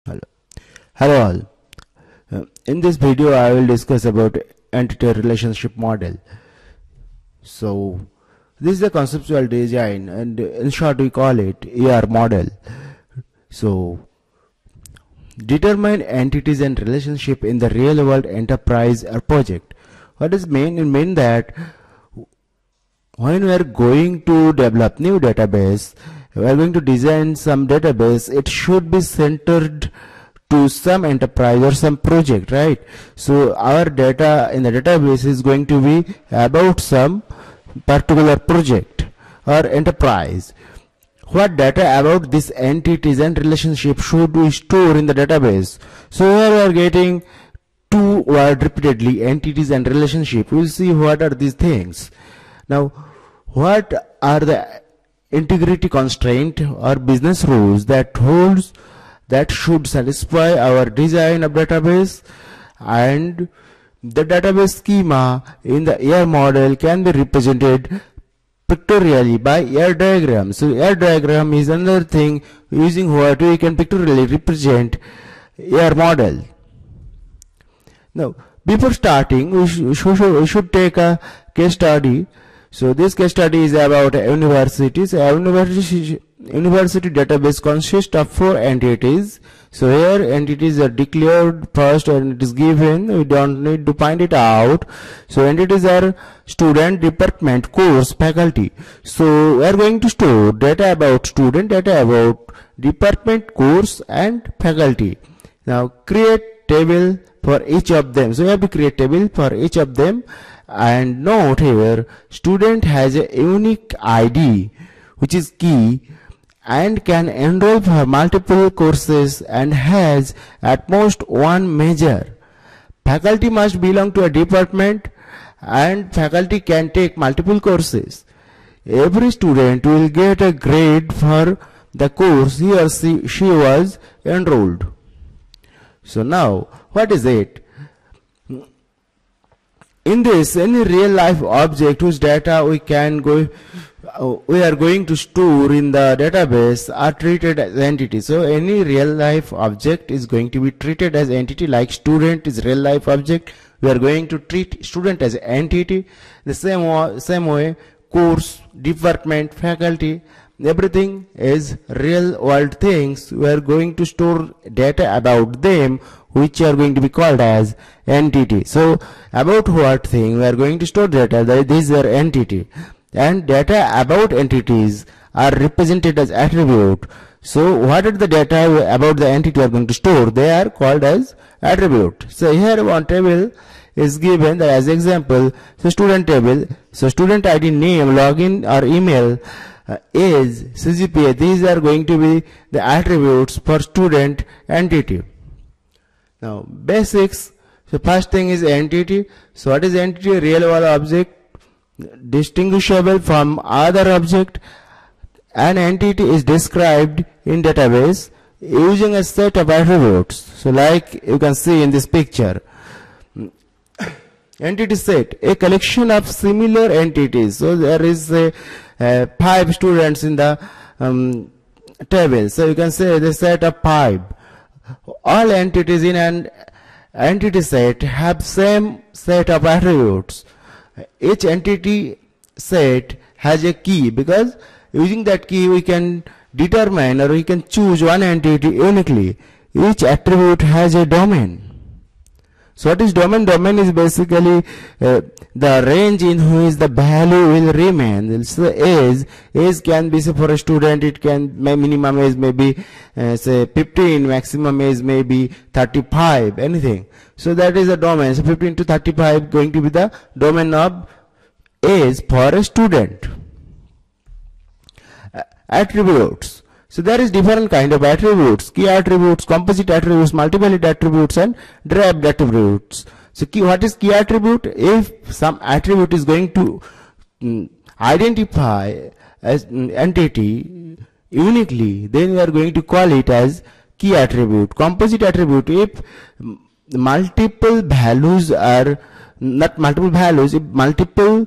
Hello, hello all. In this video, I will discuss about entity relationship model. So, this is a conceptual design, and in short, we call it ER model. So, determine entities and relationship in the real world enterprise or project. What does mean that when we are going to develop new database, we are going to design some database, it should be centered to some enterprise or some project, right? So our data in the database is going to be about some particular project or enterprise. What data about these entities and relationship should we store in the database? So here we are getting two word repeatedly, entities and relationship. We'll see what are these things. Now, what are the integrity constraint or business rules that should satisfy our design of database? And the database schema in the ER model can be represented pictorially by ER diagram. So ER diagram is another thing using what we can pictorially represent ER model. Now, before starting, we should take a case study. So this case study is about universities. University database consists of 4 entities. So here entities are declared first and it is given. We don't need to find it out. So entities are student, department, course, faculty. So we are going to store data about student, data about department, course and faculty. Now create table for each of them. So we have to create table for each of them. And note here, student has a unique ID which is key and can enroll for multiple courses and has at most one major. Faculty must belong to a department and faculty can take multiple courses. Every student will get a grade for the course he or she was enrolled. So now, what is it? In this, any real life object whose data we are going to store in the database are treated as entities. So any real life object is going to be treated as entity, like student is real life object. We are going to treat student as entity. The same way, course, department, faculty, everything is real world things. We are going to store data about them, which are going to be called as entity. So about what thing we are going to store data, these are entity, and data about entities are represented as attribute. So what are the data about the entity we are going to store? They are called as attribute. So here one table is given as example. So student table, so student ID, name, login or email, age, CGPA, these are going to be the attributes for student entity. Now basics. So first thing is entity. So what is entity? Real world object distinguishable from other object. An entity is described in database using a set of attributes. So like you can see in this picture, entity set, a collection of similar entities. So there is 5 students in the table. So you can say the set of 5. All entities in an entity set have same set of attributes. Each entity set has a key, because using that key we can determine or we can choose one entity uniquely. Each attribute has a domain. So what is domain? Domain is basically the range in which the value will remain. So age can be, say for a student, it can, minimum age may be say 15, maximum age may be 35, anything. So that is a domain. So 15 to 35 going to be the domain of age for a student. Attributes. So there is different kind of attributes: key attributes, composite attributes, multiple attributes and derived attributes. So what is key attribute? If some attribute is going to identify as entity uniquely, then we are going to call it as key attribute. Composite attribute, if multiple values are not multiple values, if multiple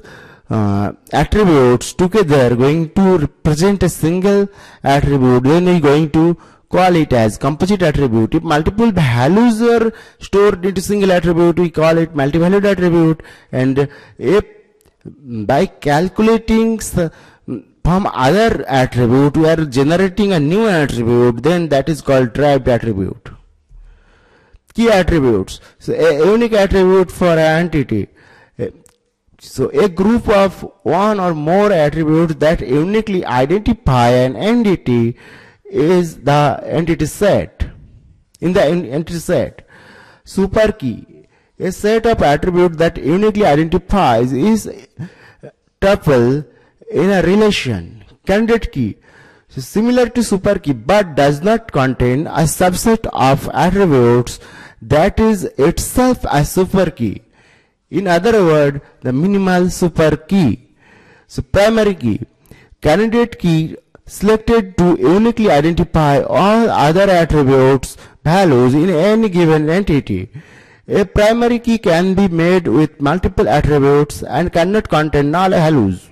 attributes together going to represent a single attribute, then we are going to call it as composite attribute. If multiple values are stored into single attribute, we call it multi-valued attribute. And if by calculating from other attribute we are generating a new attribute, then that is called derived attribute. Key attributes. So a unique attribute for an entity. So a group of one or more attributes that uniquely identify an entity is the entity set. In the entity set. Super key. A set of attributes that uniquely identifies is tuple in a relation. Candidate key. So similar to super key but does not contain a subset of attributes that is itself a super key. In other words, the minimal super key. So primary key. Candidate key selected to uniquely identify all other attributes values in any given entity. A primary key can be made with multiple attributes and cannot contain null values.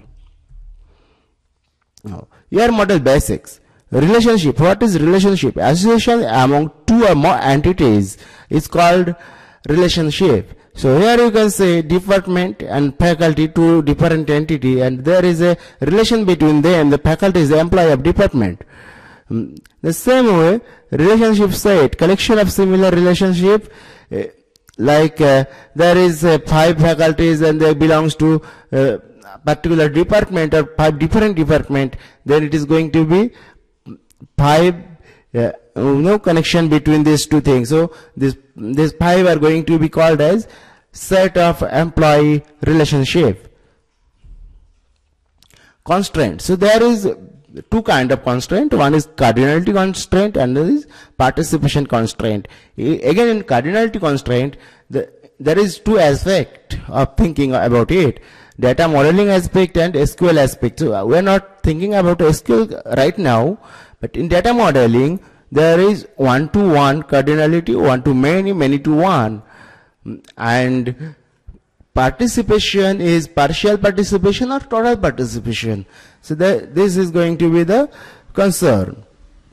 Now, here model basics. Relationship. What is relationship? Association among two or more entities is called relationship. So here you can say department and faculty, two different entity, and there is a relation between them. The faculty is the employee of department. The same way, relationship set, collection of similar relationship, like there is 5 faculties and they belongs to particular department or 5 different department, then it is going to be 5 no connection between these two things. So these 5 are going to be called as set of employee relationship. Constraint. So there is two kind of constraint. One is cardinality constraint and another is participation constraint. Again, in cardinality constraint, there is two aspects of thinking about it: data modeling aspect and SQL aspect. So we are not thinking about SQL right now, but in data modeling there is 1-to-1 cardinality, 1-to-many, many-to-one, and participation is partial participation or total participation. So this is going to be the concern.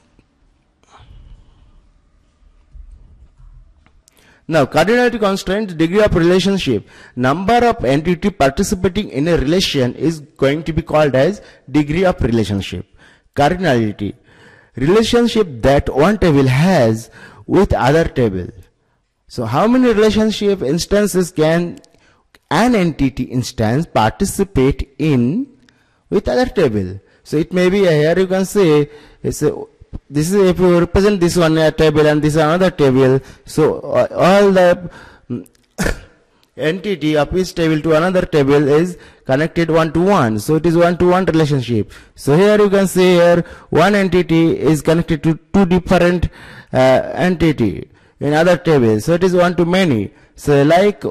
Now, cardinality constraint, degree of relationship. Number of entity participating in a relation is going to be called as degree of relationship. Cardinality, relationship that one table has with other table. So how many relationship instances can an entity instance participate in with other table? So it may be here you can say this is if you represent this one a table and this another table. So all the entity of each table to another table is connected 1-to-1. So it is 1-to-1 relationship. So here you can say here one entity is connected to two different entity in other tables. So it is 1-to-many. So like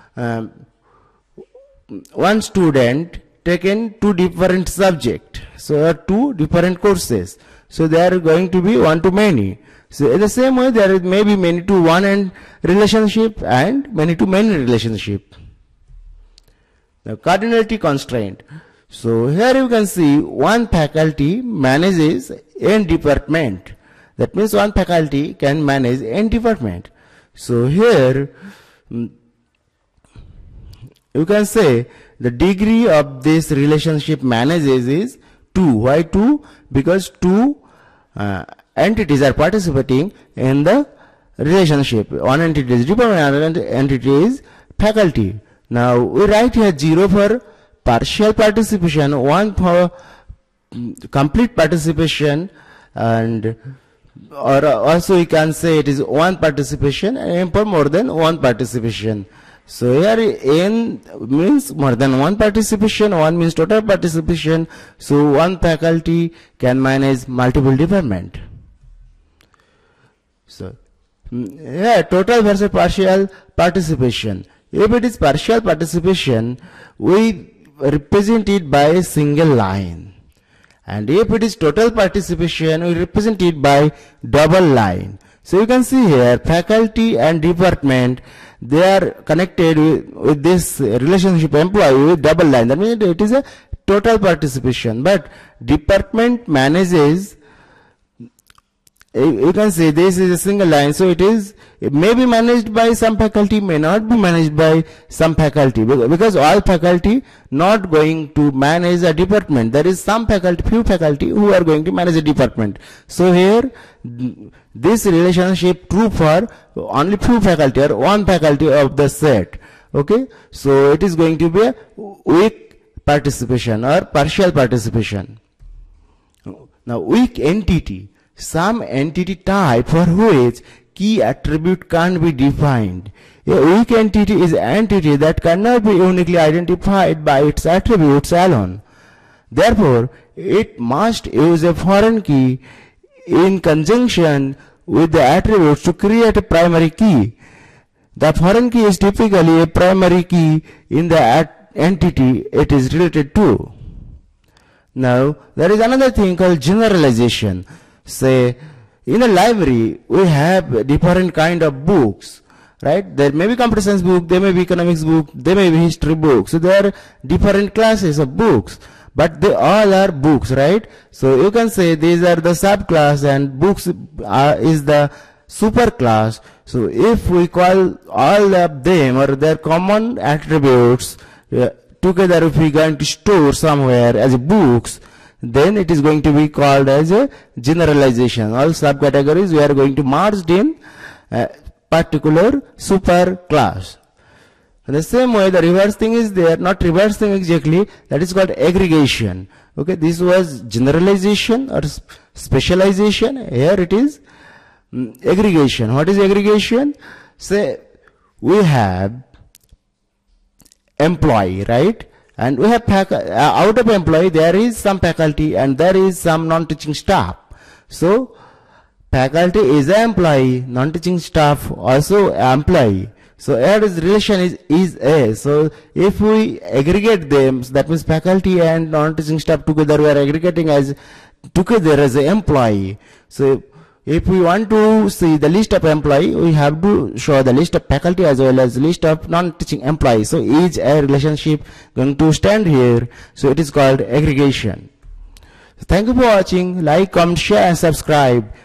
one student taken two different subject. So two different courses. So they are going to be 1-to-many. So in the same way there may be many-to-one and relationship and many-to-many relationship. The cardinality constraint. So here you can see one faculty manages n department. That means one faculty can manage n department. So here you can say the degree of this relationship manages is 2. Why 2? Because 2 entities are participating in the relationship. One entity is department, another entity is faculty. Now we write here 0 for partial participation, 1 for complete participation, and or also we can say it is 1 participation and m for more than 1 participation. So here n means more than 1 participation, 1 means total participation. So one faculty can manage multiple department. So here total versus partial participation. If it is partial participation, we represent it by a single line. And if it is total participation, we represent it by double line. So you can see here faculty and department, they are connected with this relationship employee with double line. That means it is a total participation. But department manages you can say this is a single line, so it may be managed by some faculty, may not be managed by some faculty, because all faculty not going to manage a department. There is some faculty, few faculty who are going to manage a department. So here this relationship true for only few faculty or one faculty of the set. Okay, so it is going to be a weak participation or partial participation. Now weak entity, some entity type for which key attribute can't be defined. A weak entity is an entity that cannot be uniquely identified by its attributes alone. Therefore, it must use a foreign key in conjunction with the attributes to create a primary key. The foreign key is typically a primary key in the entity it is related to. Now, there is another thing called generalization. Say, in a library, we have different kind of books, right? There may be computer science book, there may be economics book, there may be history books. So there are different classes of books, but they all are books, right? So you can say these are the subclass and books is the superclass. So if we call all of them or their common attributes together, if we are going to store somewhere as books, then it is going to be called as a generalization. All subcategories we are going to merge in a particular super class. In the same way, the reverse thing is there, not reverse thing exactly, that is called aggregation. Okay, this was generalization or specialization. Here it is aggregation. What is aggregation? Say we have employee, right? And we have out of employee there is some faculty and there is some non-teaching staff. So faculty is an employee, non-teaching staff also employee. So here is relation is A. So if we aggregate them, that means faculty and non-teaching staff together, we are aggregating as together as an employee. So if we want to see the list of employee, we have to show the list of faculty as well as list of non-teaching employees. So each a relationship going to stand here. So it is called aggregation. So thank you for watching. Like, comment, share and subscribe.